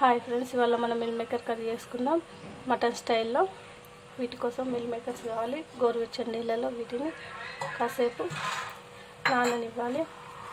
Hi friends, ఇవాళ మనం meal maker curry చేసుకుందాం మటన్ స్టైల్లో. వీటి కోసం మిల్ మేకర్స్ కావాలి. గోరువెచ్చని నీళ్ళలో వీటిని కాసేపు నాననివ్వాలి.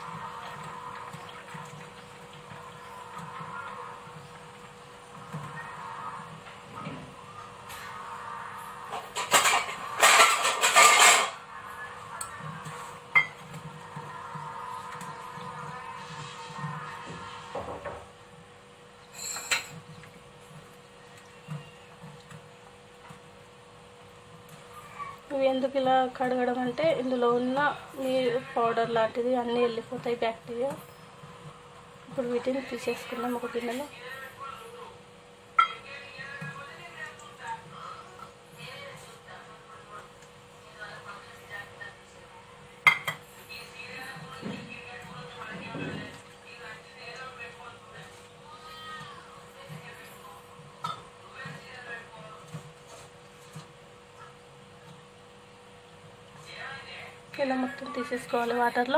ఇవి ఎందుకు ఇలా కడగడం అంటే ఇందులో ఉన్న నీరు పౌడర్ లాంటిది అన్నీ వెళ్ళిపోతాయి, బ్యాక్టీరియా. ఇప్పుడు వీటిని తీసేసుకుందాం ఒక గిన్నెలో. ఇలా మొత్తం తీసేసుకోవాలి వాటర్లో.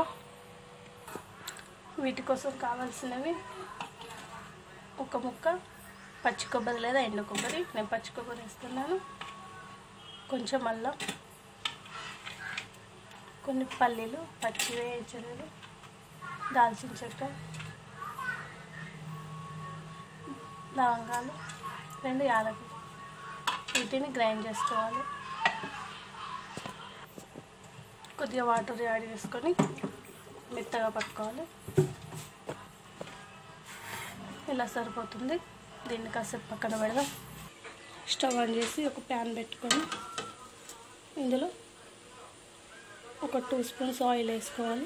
వీటి కోసం కావాల్సినవి ఒక ముక్క పచ్చి కొబ్బరి లేదా ఎండు కొబ్బరి. నేను పచ్చి కొబ్బరి వేస్తున్నాను. కొంచెం అల్లం, కొన్ని పల్లీలు పచ్చి వేయించలేదు, దాల్చిన చెక్క, లవంగాలు, 2 యాలకులు. వీటిని గ్రైండ్ చేసుకోవాలి. కొద్దిగా వాటర్ యాడ్ చేసుకొని మెత్తగా పట్టుకోవాలి. ఇలా సరిపోతుంది. దీన్ని కాసేపు పక్కన పెడదాం. స్టవ్ ఆన్ చేసి ఒక ప్యాన్ పెట్టుకొని ఇందులో ఒక 2 స్పూన్స్ ఆయిల్ వేసుకోవాలి.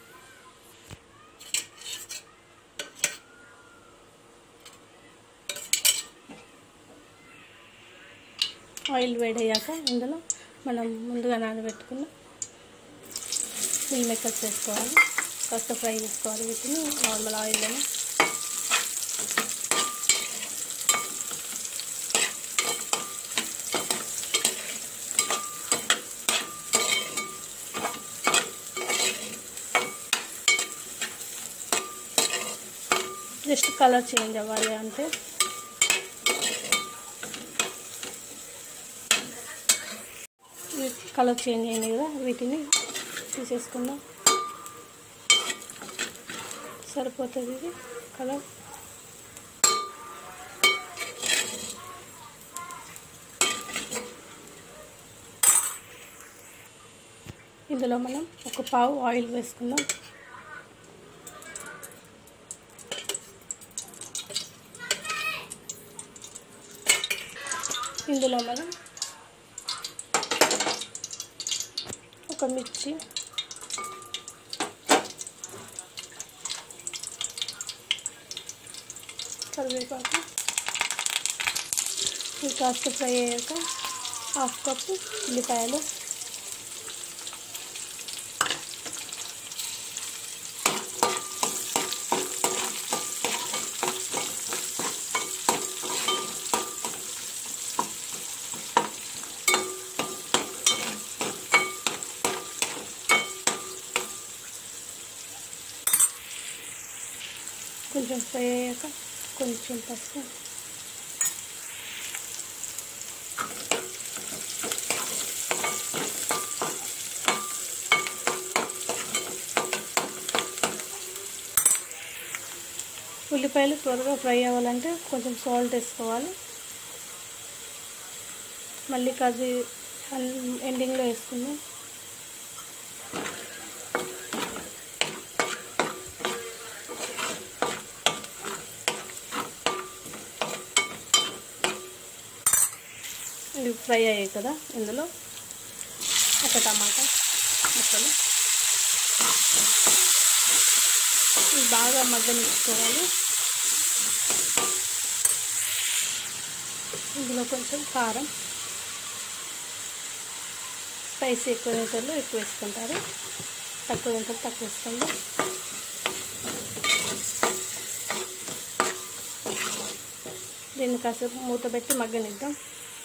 ఆయిల్ వేడయ్యాక ఇందులో మనం ముందుగా నానబెట్టుకున్న మిల్ మేకర్స్ వేసుకోవాలి. కాస్త ఫ్రై చేసుకోవాలి వీటిని నార్మల్ ఆయిల్లో. జస్ట్ కలర్ చేంజ్ అవ్వాలి అంతే. కలర్ చేంజ్ అయింది కదా, వీటిని తీసేసుకుందాం. సరిపోతుంది ఇది కలర్. ఇందులో మనం ఒక పావు ఆయిల్ వేసుకుందాం. ఇందులో మనం ఒక మిర్చి, కరివేపాకు, ఇది కాస్త ఫ్రై అయ్యాక 1/2 కప్పు ఉల్లిపాయలు, కొంచెం ఫ్రై అయ్యాక కొంచెం పసుపు, ఉల్లిపాయలు త్వరగా ఫ్రై అవ్వాలంటే కొంచెం సాల్ట్ వేసుకోవాలి. మళ్ళీ అది ఎండింగ్లో వేసుకుందాం. ఇవి ఫ్రై అయ్యాయి కదా, ఇందులో ఒక టమాటా ముక్కలు ఇవి బాగా మగ్గనిచ్చుకోవాలి. ఇందులో కొంచెం కారం, స్పైసీ ఎక్కువ తింటారు ఎక్కువ వేసుకుంటారు, తక్కువ తింటారు తక్కువ వేసుకోండి. దీన్ని కాసేపు మూత పెట్టి మగ్గనిద్దాం.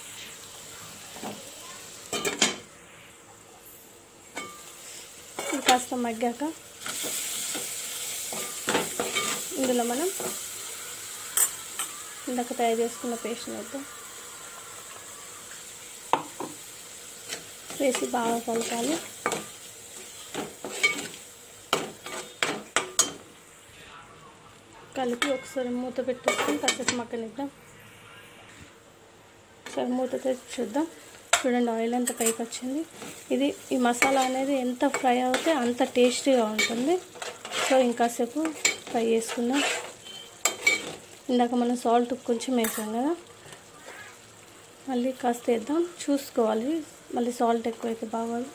ఇది కాస్త మగ్గాక ఇందులో మనం ఇందాక తయారు చేసుకున్న పేస్ట్ వేద్దాం. వేసి బాగా కలపాలి. కలిపి ఒకసారి మూత పెట్టేసుకొని కాసేపు మగ్గనిద్దాం. ఒకసారి మూత తెచ్చి చూద్దాం. చూడండి ఆయిల్ అంతా పైకి వచ్చింది. ఈ మసాలా అనేది ఎంత ఫ్రై అవుతే అంత టేస్టీగా ఉంటుంది. సో ఇంకాసేపు ఫ్రై చేసుకుందాం. ఇందాక మనం సాల్ట్ కొంచెం వేసాం కదా, మళ్ళీ కాస్త వేద్దాం. చూసుకోవాలి, మళ్ళీ సాల్ట్ ఎక్కువైతే బాగోదు.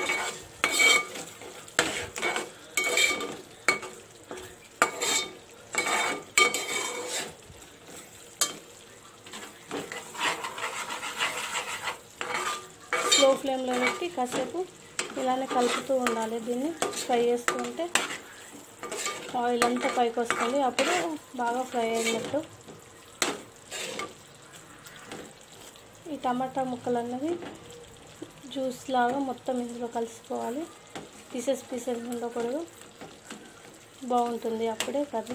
స్లో ఫ్లేమ్లో పెట్టి కాసేపు ఇలానే కలుపుతూ ఉండాలి. దీన్ని ఫ్రై చేస్తూ ఉంటే ఆయిల్ అంతా పైకి వస్తుంది. అప్పుడు బాగా ఫ్రై అయినట్టు. ఈ టమాటా ముక్కలు అన్నవి జ్యూస్ లాగా మొత్తం ఇందులో కలిసిపోవాలి. పీసెస్ ఉండకూడదు. బాగుంటుంది అప్పుడే కర్రీ.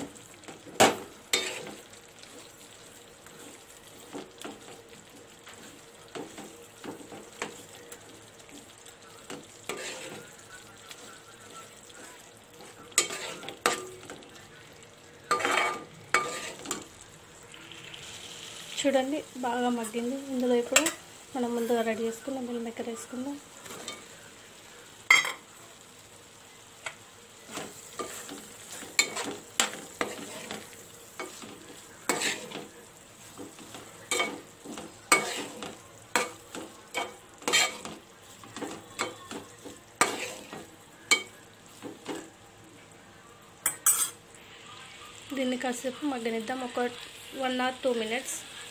చూడండి బాగా మగ్గింది. ఇందులో ఇప్పుడు మనం ముందుగా రెడీ చేసుకున్న మిల్ మేకర్ వేసుకుందాం. దీన్ని కాసేపు మగ్గనిద్దాం. ఒక 1 or 2 minutes.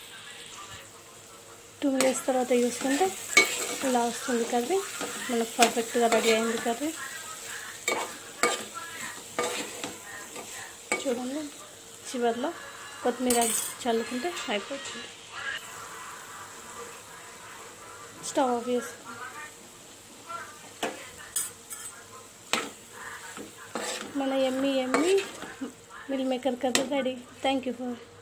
2 minutes తర్వాత చూసుకుంటే ఇలా వస్తుంది కర్రీ. మనకు పర్ఫెక్ట్గా రెడీ అయింది కర్రీ. చూడండి, చివరిలో కొత్తిమీర చల్లుకుంటే అయిపోతుంది. స్టవ్ ఆఫ్ చేసుకో. మన ఎమ్మీ meal maker curry ready. Thank you for